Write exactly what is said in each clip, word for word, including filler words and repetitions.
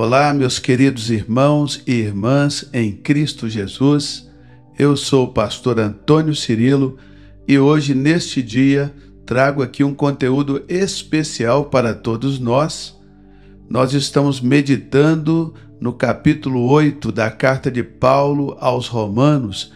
Olá, meus queridos irmãos e irmãs em Cristo Jesus. Eu sou o pastor Antônio Cirilo e hoje, neste dia, trago aqui um conteúdo especial para todos nós. Nós estamos meditando no capítulo oito da carta de Paulo aos Romanos,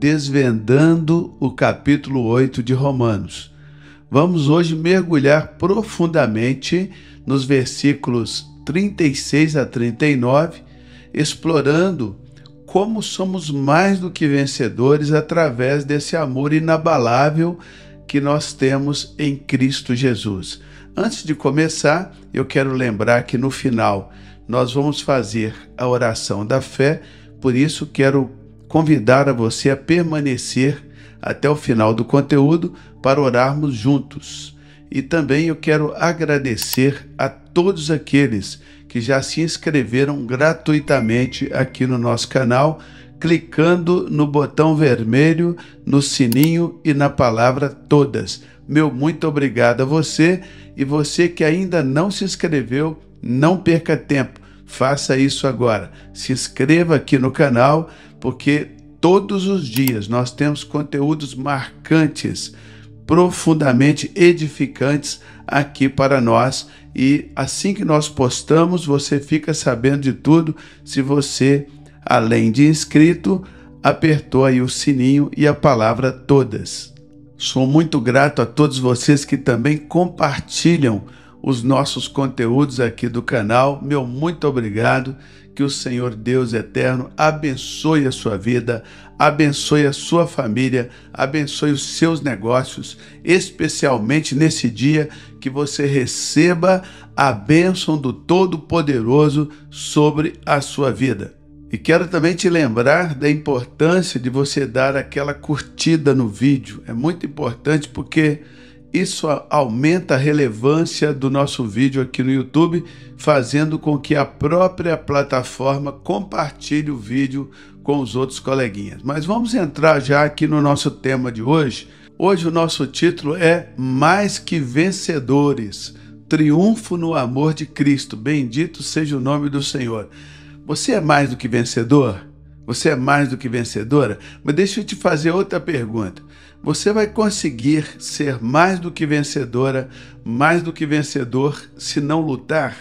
desvendando o capítulo oito de Romanos. Vamos hoje mergulhar profundamente nos versículos trinta e seis a trinta e nove, explorando como somos mais do que vencedores através desse amor inabalável que nós temos em Cristo Jesus. Antes de começar, eu quero lembrar que no final nós vamos fazer a oração da fé, por isso quero convidar a você a permanecer até o final do conteúdo para orarmos juntos. E também eu quero agradecer a todos aqueles que já se inscreveram gratuitamente aqui no nosso canal, clicando no botão vermelho, no sininho e na palavra todas. Meu muito obrigado a você, e você que ainda não se inscreveu, não perca tempo, faça isso agora. Se inscreva aqui no canal, porque todos os dias nós temos conteúdos marcantes, profundamente edificantes aqui para nós, e assim que nós postamos, você fica sabendo de tudo se você, além de inscrito, apertou aí o sininho e a palavra todas. Sou muito grato a todos vocês que também compartilham os nossos conteúdos aqui do canal. Meu muito obrigado. Que o Senhor Deus eterno abençoe a sua vida, abençoe a sua família, abençoe os seus negócios, especialmente nesse dia que você receba a bênção do Todo-Poderoso sobre a sua vida. E quero também te lembrar da importância de você dar aquela curtida no vídeo. É muito importante porque isso aumenta a relevância do nosso vídeo aqui no YouTube, fazendo com que a própria plataforma compartilhe o vídeo com os outros coleguinhas. Mas vamos entrar já aqui no nosso tema de hoje. Hoje o nosso título é Mais que Vencedores, Triunfo no Amor de Cristo. Bendito seja o nome do Senhor. Você é mais do que vencedor? Você é mais do que vencedora? Mas deixa eu te fazer outra pergunta. Você vai conseguir ser mais do que vencedora, mais do que vencedor, se não lutar?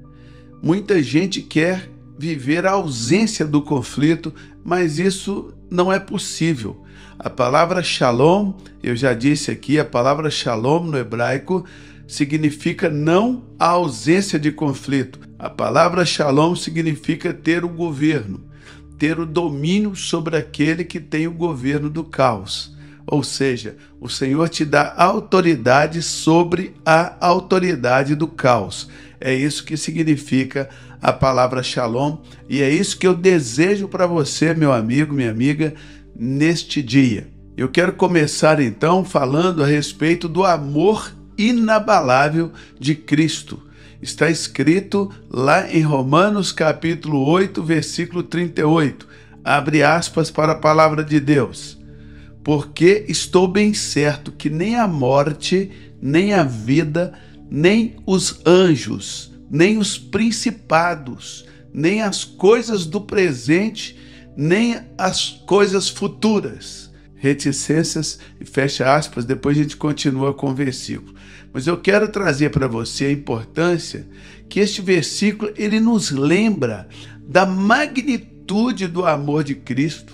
Muita gente quer viver a ausência do conflito, mas isso não é possível. A palavra shalom, eu já disse aqui, a palavra shalom no hebraico significa não a ausência de conflito. A palavra shalom significa ter o governo, ter o domínio sobre aquele que tem o governo do caos. Ou seja, o Senhor te dá autoridade sobre a autoridade do caos. É isso que significa a palavra shalom, e é isso que eu desejo para você, meu amigo, minha amiga, neste dia. Eu quero começar então falando a respeito do amor inabalável de Cristo. Está escrito lá em Romanos capítulo oito, versículo trinta e oito. Abre aspas para a palavra de Deus. Porque estou bem certo que nem a morte, nem a vida, nem os anjos, nem os principados, nem as coisas do presente, nem as coisas futuras. Reticências, e fecha aspas, depois a gente continua com o versículo. Mas eu quero trazer para você a importância que este versículo ele nos lembra da magnitude do amor de Cristo.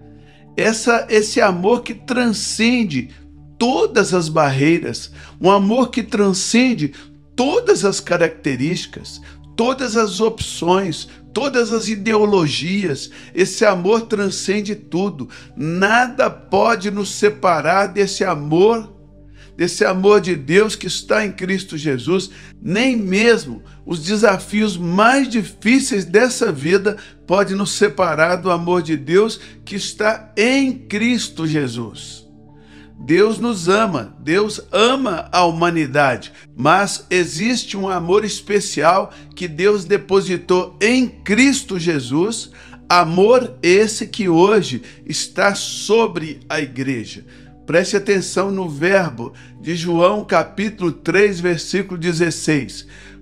Essa, esse amor que transcende todas as barreiras, um amor que transcende todas as características, todas as opções, todas as ideologias. Esse amor transcende tudo. Nada pode nos separar desse amor, desse amor de Deus que está em Cristo Jesus. Nem mesmo os desafios mais difíceis dessa vida podem nos separar do amor de Deus que está em Cristo Jesus. Deus nos ama, Deus ama a humanidade, mas existe um amor especial que Deus depositou em Cristo Jesus, amor esse que hoje está sobre a igreja. Preste atenção no verbo de João capítulo três, versículo dezesseis.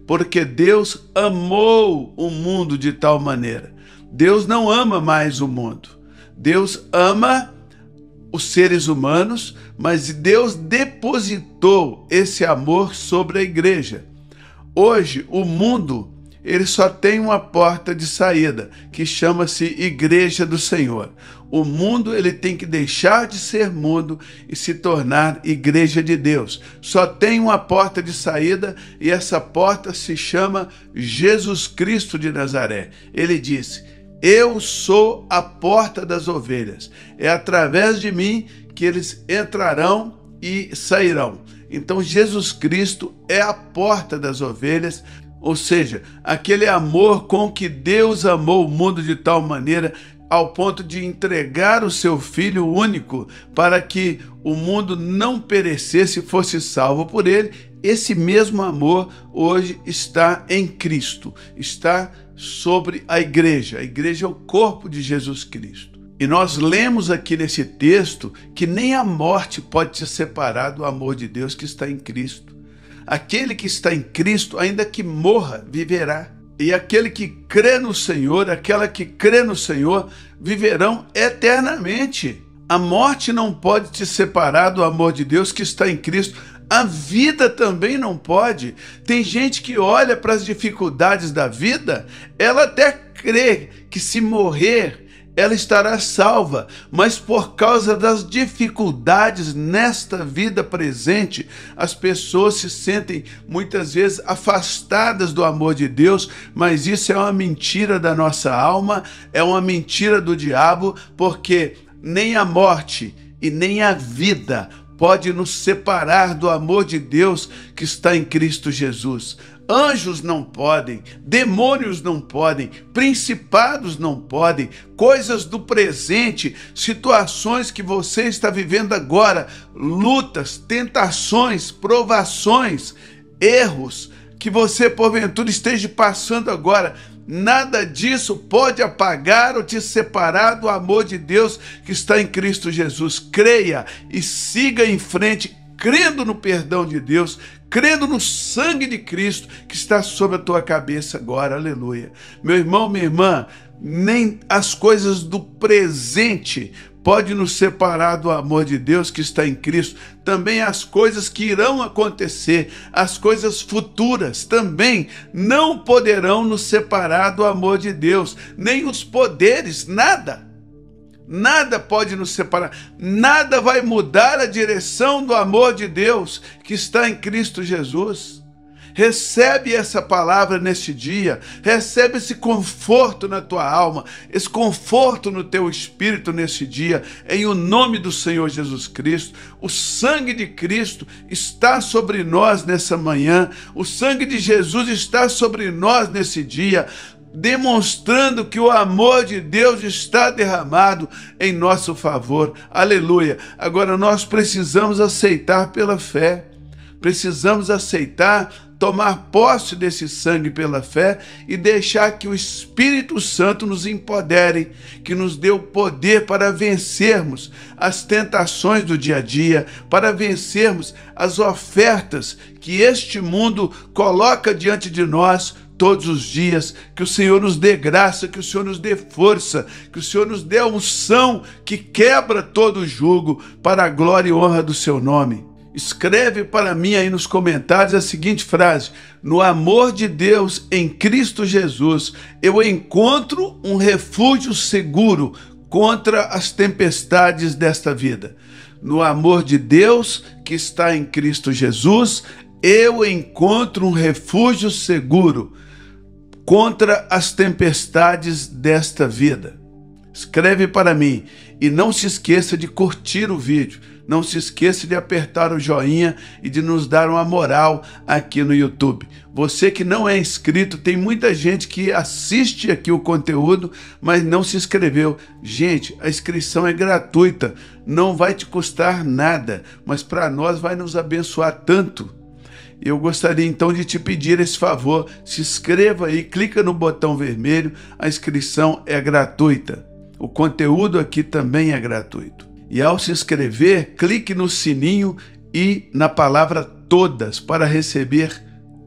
porque Deus amou o mundo de tal maneira. Deus não ama mais o mundo. Deus ama os seres humanos, mas Deus depositou esse amor sobre a igreja. Hoje, o mundo, ele só tem uma porta de saída, que chama-se Igreja do Senhor. O mundo, ele tem que deixar de ser mundo e se tornar Igreja de Deus. Só tem uma porta de saída e essa porta se chama Jesus Cristo de Nazaré. Ele disse: eu sou a porta das ovelhas. É através de mim que eles entrarão e sairão. Então, Jesus Cristo é a porta das ovelhas, ou seja, aquele amor com que Deus amou o mundo de tal maneira ao ponto de entregar o seu Filho único para que o mundo não perecesse e fosse salvo por ele. Esse mesmo amor hoje está em Cristo, está sobre a igreja. A igreja é o corpo de Jesus Cristo. E nós lemos aqui nesse texto que nem a morte pode te separar do amor de Deus que está em Cristo. Aquele que está em Cristo, ainda que morra, viverá. E aquele que crê no Senhor, aquela que crê no Senhor, viverão eternamente. A morte não pode te separar do amor de Deus que está em Cristo. A vida também não pode. Tem gente que olha para as dificuldades da vida, ela até crê que se morrer, ela estará salva, mas por causa das dificuldades nesta vida presente, as pessoas se sentem muitas vezes afastadas do amor de Deus, mas isso é uma mentira da nossa alma, é uma mentira do diabo, porque nem a morte e nem a vida pode nos separar do amor de Deus que está em Cristo Jesus. Anjos não podem, demônios não podem, principados não podem, coisas do presente, situações que você está vivendo agora, lutas, tentações, provações, erros que você porventura esteja passando agora, nada disso pode apagar ou te separar do amor de Deus que está em Cristo Jesus. Creia e siga em frente, crendo no perdão de Deus, crendo no sangue de Cristo que está sobre a tua cabeça agora, aleluia. Meu irmão, minha irmã, nem as coisas do presente podem nos separar do amor de Deus que está em Cristo. Também as coisas que irão acontecer, as coisas futuras também não poderão nos separar do amor de Deus, nem os poderes, nada. Nada pode nos separar, nada vai mudar a direção do amor de Deus que está em Cristo Jesus. Recebe essa palavra neste dia, recebe esse conforto na tua alma, esse conforto no teu espírito neste dia, em o nome do Senhor Jesus Cristo. O sangue de Cristo está sobre nós nessa manhã, o sangue de Jesus está sobre nós nesse dia, demonstrando que o amor de Deus está derramado em nosso favor. Aleluia! Agora nós precisamos aceitar pela fé, precisamos aceitar, tomar posse desse sangue pela fé e deixar que o Espírito Santo nos empodere, que nos dê o poder para vencermos as tentações do dia a dia, para vencermos as ofertas que este mundo coloca diante de nós todos os dias. Que o Senhor nos dê graça, que o Senhor nos dê força, que o Senhor nos dê a unção que quebra todo o jugo para a glória e honra do seu nome. Escreve para mim aí nos comentários a seguinte frase: no amor de Deus em Cristo Jesus, eu encontro um refúgio seguro contra as tempestades desta vida. No amor de Deus que está em Cristo Jesus, eu encontro um refúgio seguro contra as tempestades desta vida. Escreve para mim e não se esqueça de curtir o vídeo. Não se esqueça de apertar o joinha e de nos dar uma moral aqui no YouTube. Você que não é inscrito, tem muita gente que assiste aqui o conteúdo, mas não se inscreveu. Gente, a inscrição é gratuita, não vai te custar nada, mas para nós vai nos abençoar tanto. Eu gostaria então de te pedir esse favor, se inscreva aí, clica no botão vermelho, a inscrição é gratuita. O conteúdo aqui também é gratuito. E ao se inscrever, clique no sininho e na palavra todas para receber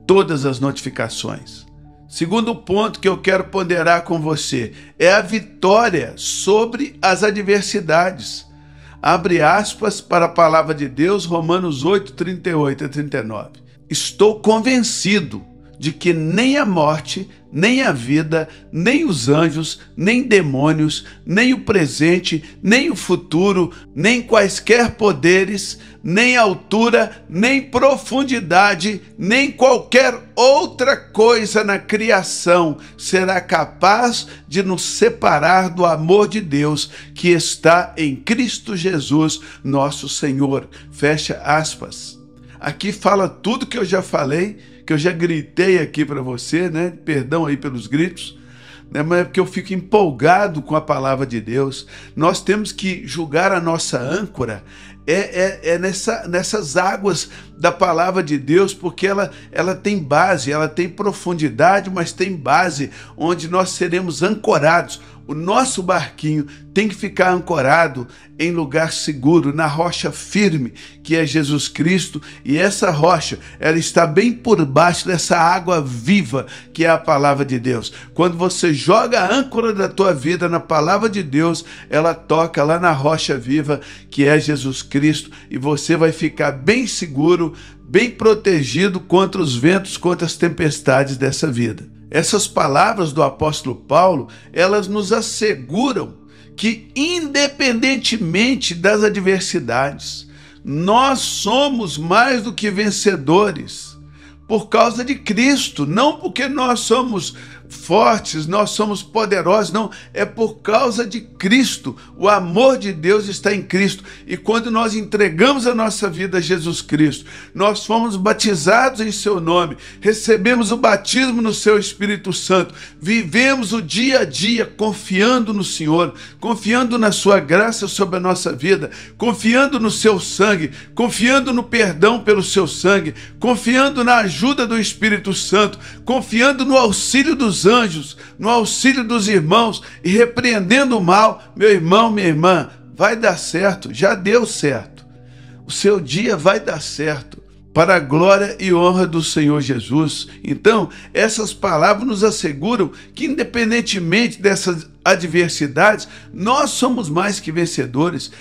todas as notificações. Segundo ponto que eu quero ponderar com você é a vitória sobre as adversidades. Abre aspas para a palavra de Deus, Romanos oito, trinta e oito a trinta e nove. Estou convencido de que nem a morte, nem a vida, nem os anjos, nem demônios, nem o presente, nem o futuro, nem quaisquer poderes, nem altura, nem profundidade, nem qualquer outra coisa na criação será capaz de nos separar do amor de Deus que está em Cristo Jesus, nosso Senhor. Fecha aspas. Aqui fala tudo que eu já falei, que eu já gritei aqui para você, né? Perdão aí pelos gritos, né? Mas é porque eu fico empolgado com a palavra de Deus. Nós temos que julgar a nossa âncora é, é, é nessa, nessas águas da palavra de Deus, porque ela, ela tem base, ela tem profundidade, mas tem base onde nós seremos ancorados. O nosso barquinho tem que ficar ancorado em lugar seguro, na rocha firme, que é Jesus Cristo, e essa rocha, ela está bem por baixo dessa água viva, que é a palavra de Deus. Quando você joga a âncora da tua vida na palavra de Deus, ela toca lá na rocha viva, que é Jesus Cristo, e você vai ficar bem seguro, bem protegido contra os ventos, contra as tempestades dessa vida. Essas palavras do apóstolo Paulo, elas nos asseguram que, independentemente das adversidades, nós somos mais do que vencedores por causa de Cristo, não porque nós somos fortes, nós somos poderosos, não, é por causa de Cristo. O amor de Deus está em Cristo, e quando nós entregamos a nossa vida a Jesus Cristo, nós fomos batizados em seu nome, recebemos o batismo no seu Espírito Santo, vivemos o dia a dia confiando no Senhor, confiando na sua graça sobre a nossa vida, confiando no seu sangue, confiando no perdão pelo seu sangue, confiando na ajuda do Espírito Santo, confiando no auxílio dos anjos, no auxílio dos irmãos, e repreendendo o mal. Meu irmão, minha irmã, vai dar certo, já deu certo. O seu dia vai dar certo, para a glória e honra do Senhor Jesus. Então, essas palavras nos asseguram que, independentemente dessas adversidades, nós somos mais que vencedores.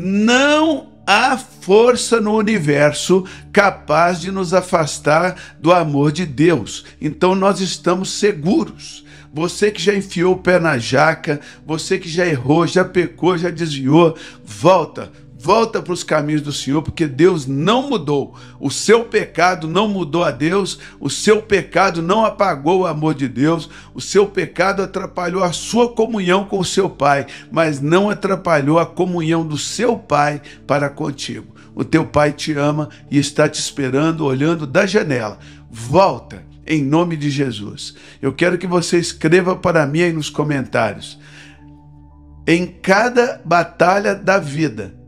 Não há força no universo capaz de nos afastar do amor de Deus. Então nós estamos seguros. Você que já enfiou o pé na jaca, você que já errou, já pecou, já desviou, volta. Volta para os caminhos do Senhor, porque Deus não mudou. O seu pecado não mudou a Deus, o seu pecado não apagou o amor de Deus, o seu pecado atrapalhou a sua comunhão com o seu Pai, mas não atrapalhou a comunhão do seu Pai para contigo. O teu Pai te ama e está te esperando, olhando da janela. Volta, em nome de Jesus. Eu quero que você escreva para mim aí nos comentários. Em cada batalha da vida,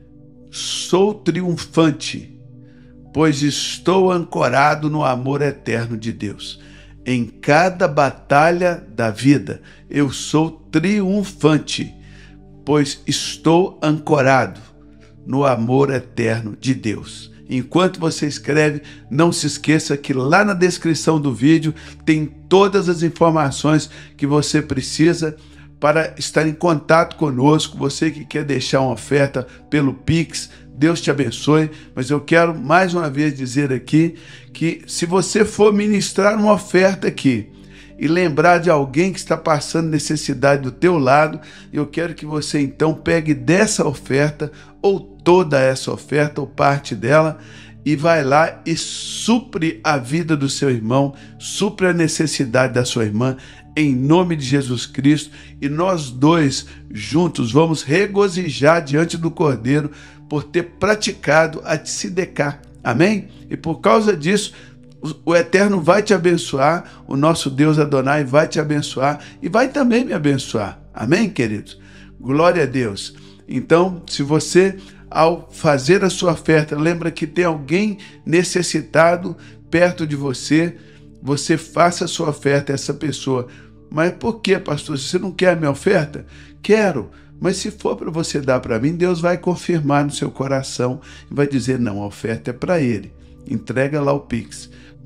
sou triunfante, pois estou ancorado no amor eterno de Deus. Em cada batalha da vida, eu sou triunfante, pois estou ancorado no amor eterno de Deus. Enquanto você escreve, não se esqueça que lá na descrição do vídeo tem todas as informações que você precisa para estar em contato conosco. Você que quer deixar uma oferta pelo Pix, Deus te abençoe. Mas eu quero mais uma vez dizer aqui que, se você for ministrar uma oferta aqui e lembrar de alguém que está passando necessidade do teu lado, eu quero que você então pegue dessa oferta, ou toda essa oferta, ou parte dela, e vai lá e supre a vida do seu irmão, supre a necessidade da sua irmã, em nome de Jesus Cristo, e nós dois juntos vamos regozijar diante do Cordeiro por ter praticado a tsideká. Amém? E por causa disso, o Eterno vai te abençoar, o nosso Deus Adonai vai te abençoar e vai também me abençoar. Amém, queridos? Glória a Deus. Então, se você, ao fazer a sua oferta, lembra que tem alguém necessitado perto de você, você faça a sua oferta a essa pessoa. Mas por que, pastor? Você não quer a minha oferta? Quero. Mas se for para você dar para mim, Deus vai confirmar no seu coração e vai dizer, não, a oferta é para ele. Entrega lá o Pix.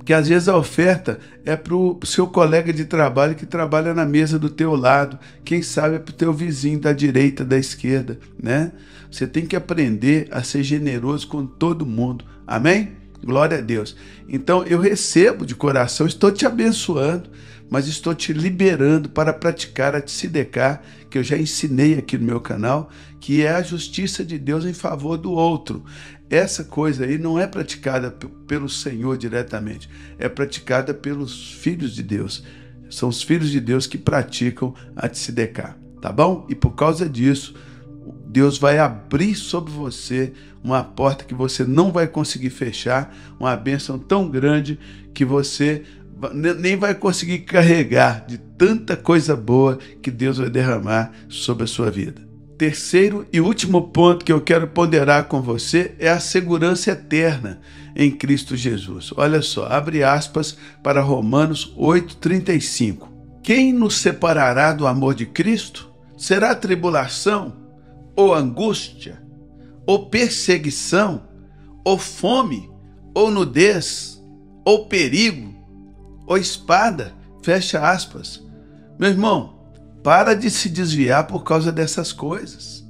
Porque às vezes a oferta é para o seu colega de trabalho que trabalha na mesa do teu lado. Quem sabe é para o teu vizinho da direita, da esquerda, né? Você tem que aprender a ser generoso com todo mundo. Amém? Glória a Deus. Então eu recebo de coração, estou te abençoando, mas estou te liberando para praticar a tzedekah, que eu já ensinei aqui no meu canal, que é a justiça de Deus em favor do outro. Essa coisa aí não é praticada pelo Senhor diretamente, é praticada pelos filhos de Deus. São os filhos de Deus que praticam a tzedekah, tá bom? E por causa disso, Deus vai abrir sobre você uma porta que você não vai conseguir fechar, uma bênção tão grande que você nem vai conseguir carregar de tanta coisa boa que Deus vai derramar sobre a sua vida. Terceiro e último ponto que eu quero ponderar com você é a segurança eterna em Cristo Jesus. Olha só, abre aspas para Romanos oito, trinta e cinco. Quem nos separará do amor de Cristo? Será tribulação, ou angústia, ou perseguição, ou fome, ou nudez, ou perigo, ou espada? Fecha aspas. Meu irmão, para de se desviar por causa dessas coisas.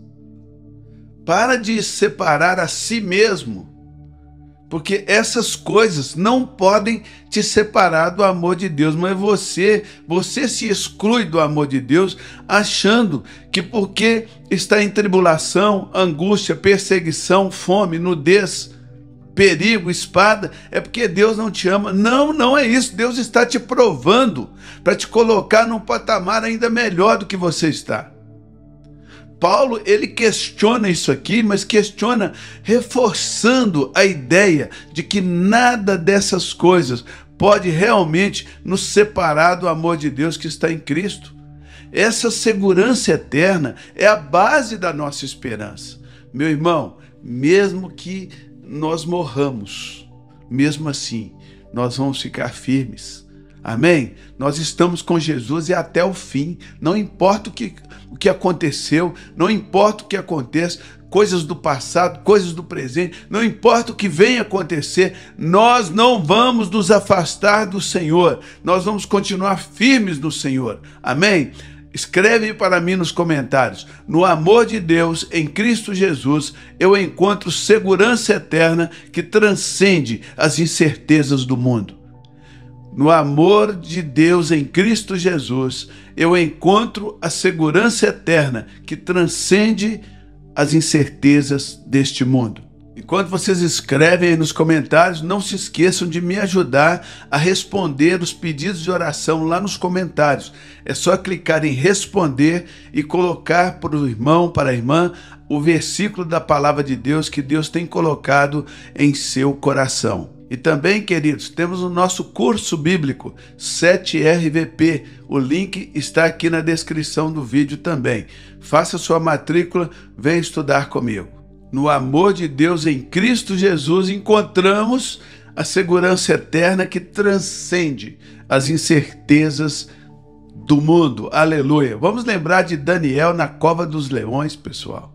Para de separar a si mesmo, porque essas coisas não podem te separar do amor de Deus, mas você, você se exclui do amor de Deus, achando que porque está em tribulação, angústia, perseguição, fome, nudez, perigo, espada, é porque Deus não te ama. Não, não é isso. Deus está te provando para te colocar num patamar ainda melhor do que você está. Paulo, ele questiona isso aqui, mas questiona reforçando a ideia de que nada dessas coisas pode realmente nos separar do amor de Deus que está em Cristo. Essa segurança eterna é a base da nossa esperança. Meu irmão, mesmo que nós morramos, mesmo assim, nós vamos ficar firmes. Amém? Nós estamos com Jesus e até o fim. Não importa o que, o que aconteceu, não importa o que aconteça, coisas do passado, coisas do presente, não importa o que venha acontecer, nós não vamos nos afastar do Senhor. Nós vamos continuar firmes no Senhor. Amém? Escreve para mim nos comentários. No amor de Deus, em Cristo Jesus, eu encontro segurança eterna que transcende as incertezas do mundo. No amor de Deus, em Cristo Jesus, eu encontro a segurança eterna que transcende as incertezas deste mundo. Enquanto vocês escrevem aí nos comentários, não se esqueçam de me ajudar a responder os pedidos de oração lá nos comentários. É só clicar em responder e colocar para o irmão, para a irmã, o versículo da palavra de Deus que Deus tem colocado em seu coração. E também, queridos, temos o nosso curso bíblico sete R V P. O link está aqui na descrição do vídeo também. Faça sua matrícula, venha estudar comigo. No amor de Deus em Cristo Jesus, encontramos a segurança eterna que transcende as incertezas do mundo. Aleluia! Vamos lembrar de Daniel na cova dos leões, pessoal.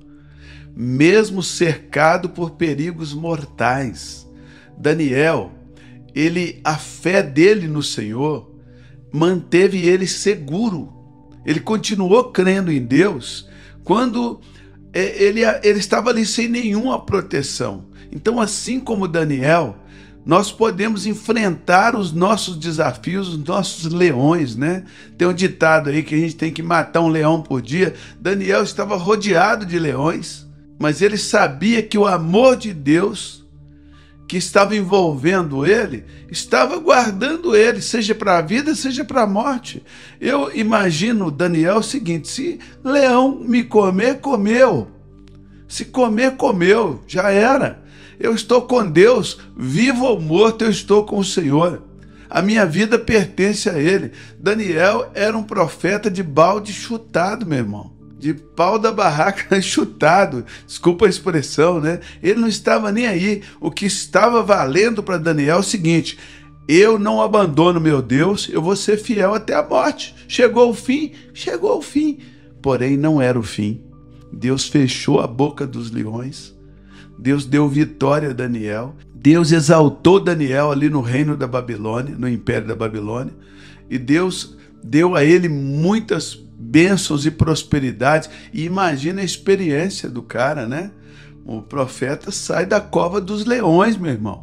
Mesmo cercado por perigos mortais, Daniel, ele, a fé dele no Senhor manteve ele seguro. Ele continuou crendo em Deus quando Ele, ele estava ali sem nenhuma proteção. Então, assim como Daniel, nós podemos enfrentar os nossos desafios, os nossos leões, né? Tem um ditado aí que a gente tem que matar um leão por dia. Daniel estava rodeado de leões, mas ele sabia que o amor de Deus que estava envolvendo ele, estava guardando ele, seja para a vida, seja para a morte. Eu imagino Daniel o seguinte: se leão me comer, comeu. Se comer, comeu, já era. Eu estou com Deus, vivo ou morto, eu estou com o Senhor. A minha vida pertence a Ele. Daniel era um profeta de balde chutado, meu irmão. De pau da barraca chutado, desculpa a expressão, né? Ele não estava nem aí. O que estava valendo para Daniel é o seguinte: eu não abandono meu Deus, eu vou ser fiel até a morte. Chegou o fim? Chegou o fim. Porém, não era o fim. Deus fechou a boca dos leões. Deus deu vitória a Daniel. Deus exaltou Daniel ali no reino da Babilônia, no império da Babilônia. E Deus deu a ele muitas bênçãos e prosperidades. E imagina a experiência do cara, né? O profeta sai da cova dos leões, meu irmão.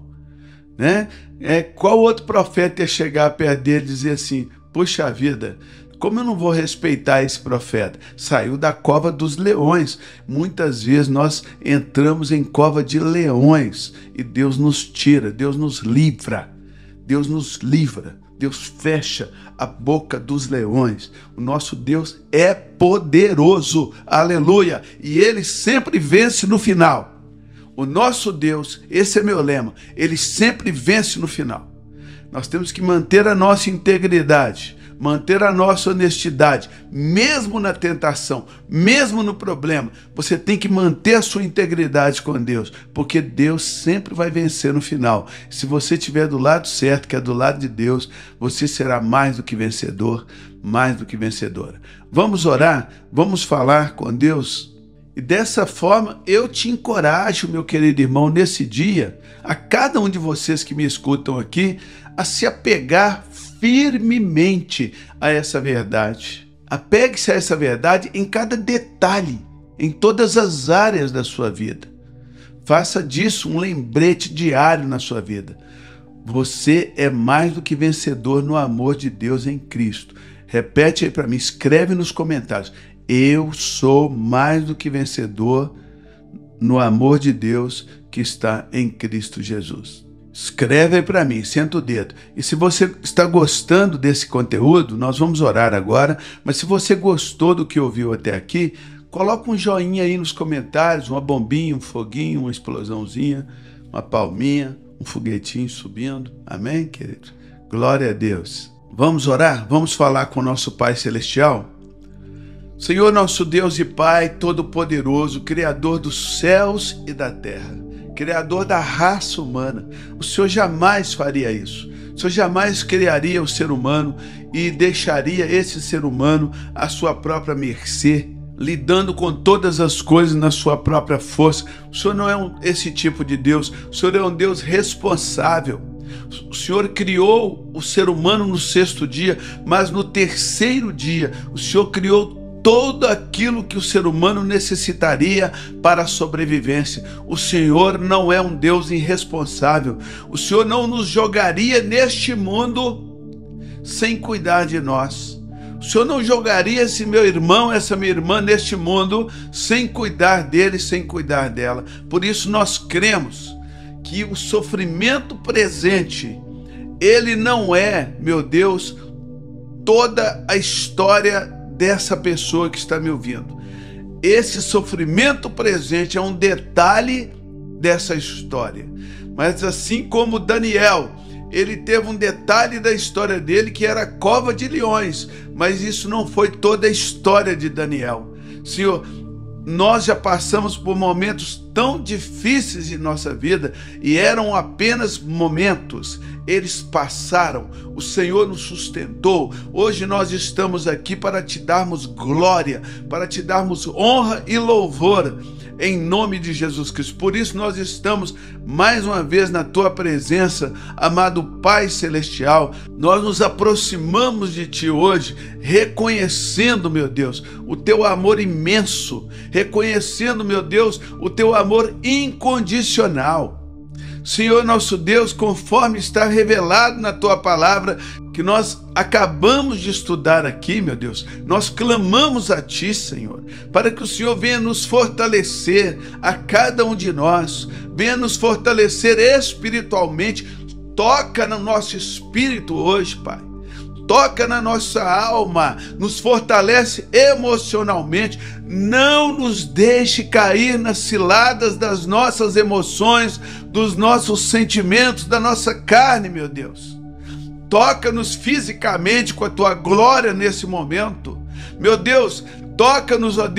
Né? É, qual outro profeta ia chegar perto dele e dizer assim: puxa vida, como eu não vou respeitar esse profeta? Saiu da cova dos leões. Muitas vezes nós entramos em cova de leões e Deus nos tira, Deus nos livra, Deus nos livra, Deus fecha a boca dos leões. O nosso Deus é poderoso, aleluia, e Ele sempre vence no final. O nosso Deus, esse é meu lema, Ele sempre vence no final. Nós temos que manter a nossa integridade, manter a nossa honestidade, mesmo na tentação, mesmo no problema. Você tem que manter a sua integridade com Deus, porque Deus sempre vai vencer no final. Se você estiver do lado certo, que é do lado de Deus, você será mais do que vencedor, mais do que vencedora. Vamos orar, vamos falar com Deus. E dessa forma, eu te encorajo, meu querido irmão, nesse dia, a cada um de vocês que me escutam aqui, a se apegar firmemente a essa verdade. Apegue-se a essa verdade em cada detalhe, em todas as áreas da sua vida. Faça disso um lembrete diário na sua vida. Você é mais do que vencedor no amor de Deus em Cristo. Repete aí para mim, escreve nos comentários. Eu sou mais do que vencedor no amor de Deus que está em Cristo Jesus. Escreve aí para mim, senta o dedo. E se você está gostando desse conteúdo, nós vamos orar agora, mas se você gostou do que ouviu até aqui, coloca um joinha aí nos comentários, uma bombinha, um foguinho, uma explosãozinha, uma palminha, um foguetinho subindo. Amém, querido? Glória a Deus. Vamos orar? Vamos falar com o nosso Pai Celestial? Senhor, nosso Deus e Pai Todo-Poderoso, Criador dos céus e da terra, Criador da raça humana, o Senhor jamais faria isso. O Senhor jamais criaria o ser humano e deixaria esse ser humano à sua própria mercê, lidando com todas as coisas na sua própria força. O Senhor não é um, esse tipo de Deus. O Senhor é um Deus responsável. O Senhor criou o ser humano no sexto dia, mas no terceiro dia o Senhor criou tudo aquilo que o ser humano necessitaria para a sobrevivência. O Senhor não é um Deus irresponsável. O Senhor não nos jogaria neste mundo sem cuidar de nós. O Senhor não jogaria esse meu irmão, essa minha irmã neste mundo sem cuidar dele, sem cuidar dela. Por isso nós cremos que o sofrimento presente, ele não é, meu Deus, toda a história dessa pessoa que está me ouvindo. Esse sofrimento presente é um detalhe dessa história. Mas assim como Daniel, ele teve um detalhe da história dele que era a cova de leões, mas isso não foi toda a história de Daniel. Senhor, nós já passamos por momentos tão difíceis em nossa vida e eram apenas momentos. Eles passaram, o Senhor nos sustentou. Hoje nós estamos aqui para te darmos glória, para te darmos honra e louvor em nome de Jesus Cristo. Por isso nós estamos mais uma vez na tua presença, amado Pai Celestial. Nós nos aproximamos de ti hoje, reconhecendo, meu Deus, o teu amor imenso, reconhecendo, meu Deus, o teu amor incondicional. Senhor nosso Deus, conforme está revelado na tua palavra, que nós acabamos de estudar aqui, meu Deus, nós clamamos a ti, Senhor, para que o Senhor venha nos fortalecer, a cada um de nós, venha nos fortalecer espiritualmente. Toca no nosso espírito hoje, Pai. Toca na nossa alma, nos fortalece emocionalmente. Não nos deixe cair nas ciladas das nossas emoções, dos nossos sentimentos, da nossa carne, meu Deus. Toca-nos fisicamente com a tua glória nesse momento. Meu Deus, toca-nos, ó Deus,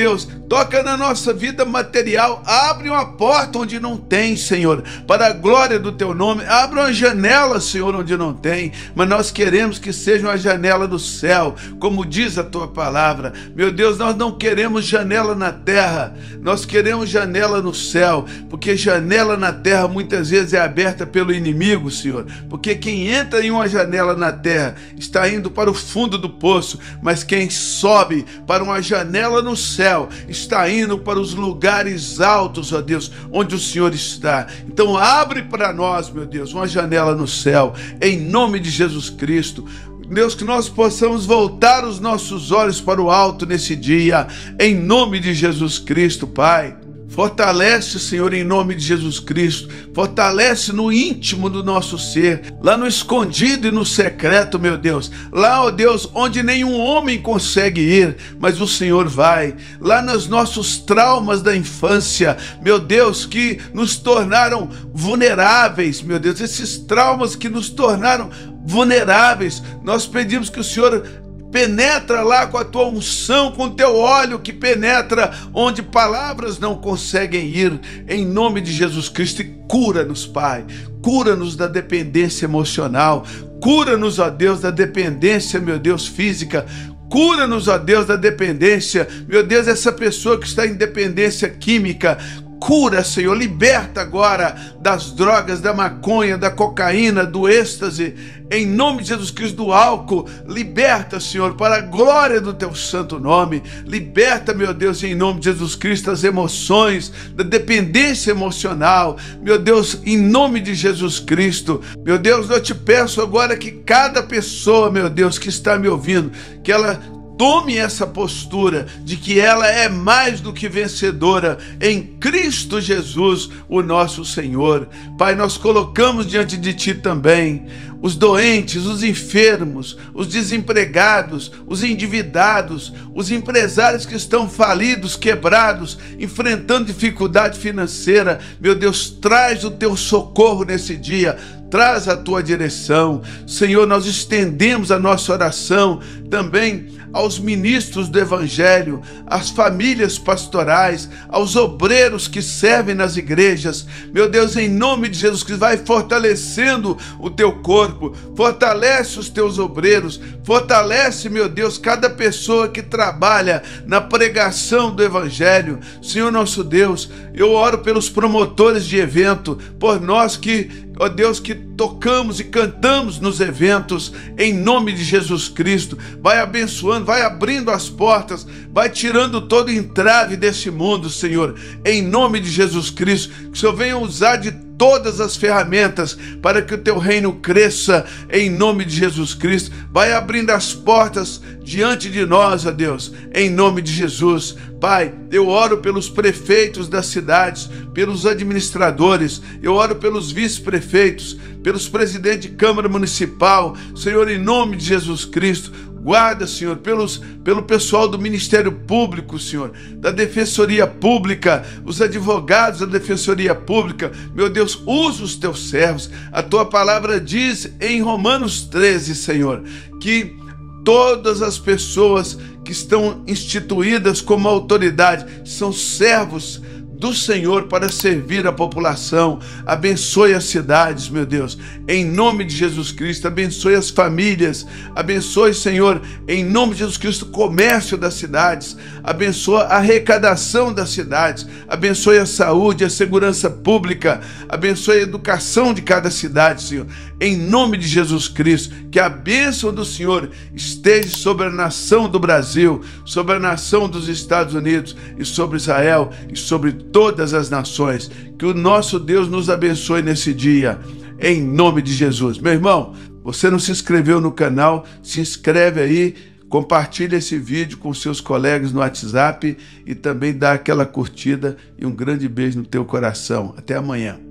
toca na nossa vida material, abre uma porta onde não tem, Senhor, para a glória do teu nome, abre uma janela, Senhor, onde não tem, mas nós queremos que seja uma janela do céu, como diz a tua palavra. Meu Deus, nós não queremos janela na terra, nós queremos janela no céu, porque janela na terra muitas vezes é aberta pelo inimigo, Senhor, porque quem entra em uma janela na terra está indo para o fundo do poço, mas quem sobe para uma janela no céu está indo para os lugares altos, ó Deus, onde o Senhor está. Então abre para nós, meu Deus, uma janela no céu, em nome de Jesus Cristo. Deus, que nós possamos voltar os nossos olhos para o alto nesse dia, em nome de Jesus Cristo, Pai. Fortalece, Senhor, em nome de Jesus Cristo. Fortalece no íntimo do nosso ser, lá no escondido e no secreto, meu Deus. Lá, ó Deus, onde nenhum homem consegue ir, mas o Senhor vai. Lá nos nossos traumas da infância, meu Deus, que nos tornaram vulneráveis, meu Deus. Esses traumas que nos tornaram vulneráveis, nós pedimos que o Senhor penetra lá com a tua unção, com o teu óleo que penetra onde palavras não conseguem ir, em nome de Jesus Cristo, e cura-nos, Pai, cura-nos da dependência emocional, cura-nos, ó Deus, da dependência, meu Deus, física, cura-nos, ó Deus, da dependência, meu Deus, essa pessoa que está em dependência química, cura, Senhor, liberta agora das drogas, da maconha, da cocaína, do êxtase, em nome de Jesus Cristo, do álcool. Liberta, Senhor, para a glória do teu santo nome. Liberta, meu Deus, em nome de Jesus Cristo, as emoções, da dependência emocional, meu Deus, em nome de Jesus Cristo. Meu Deus, eu te peço agora que cada pessoa, meu Deus, que está me ouvindo, que ela tome essa postura de que ela é mais do que vencedora em Cristo Jesus, o nosso Senhor. Pai, nós colocamos diante de Ti também os doentes, os enfermos, os desempregados, os endividados, os empresários que estão falidos, quebrados, enfrentando dificuldade financeira. Meu Deus, traz o Teu socorro nesse dia, traz a Tua direção. Senhor, nós estendemos a nossa oração também aos ministros do Evangelho, às famílias pastorais, aos obreiros que servem nas igrejas. Meu Deus, em nome de Jesus Cristo, vai fortalecendo o Teu corpo, fortalece os Teus obreiros, fortalece, meu Deus, cada pessoa que trabalha na pregação do Evangelho. Senhor nosso Deus, eu oro pelos promotores de evento, por nós que, ó Deus, que tocamos e cantamos nos eventos, em nome de Jesus Cristo. Vai abençoando, vai abrindo as portas, vai tirando todo entrave desse mundo, Senhor, em nome de Jesus Cristo. Que o Senhor venha usar de todas as ferramentas para que o teu reino cresça, em nome de Jesus Cristo. Vai abrindo as portas diante de nós, ó Deus, em nome de Jesus. Pai, eu oro pelos prefeitos das cidades, pelos administradores, eu oro pelos vice-prefeitos, pelos presidentes de Câmara Municipal, Senhor, em nome de Jesus Cristo. Guarda, Senhor, pelos, pelo pessoal do Ministério Público, Senhor, da Defensoria Pública, os advogados da Defensoria Pública. Meu Deus, usa os teus servos. A tua palavra diz em Romanos treze, Senhor, que todas as pessoas que estão instituídas como autoridade são servos do Senhor para servir a população. Abençoe as cidades, meu Deus, em nome de Jesus Cristo. Abençoe as famílias, abençoe, Senhor, em nome de Jesus Cristo, o comércio das cidades, abençoe a arrecadação das cidades, abençoe a saúde, a segurança pública, abençoe a educação de cada cidade, Senhor, em nome de Jesus Cristo. Que a bênção do Senhor esteja sobre a nação do Brasil, sobre a nação dos Estados Unidos e sobre Israel e sobre todas as nações. Que o nosso Deus nos abençoe nesse dia, em nome de Jesus. Meu irmão, você não se inscreveu no canal? Se inscreve aí, compartilha esse vídeo com seus colegas no WhatsApp e também dá aquela curtida, e um grande beijo no teu coração. Até amanhã.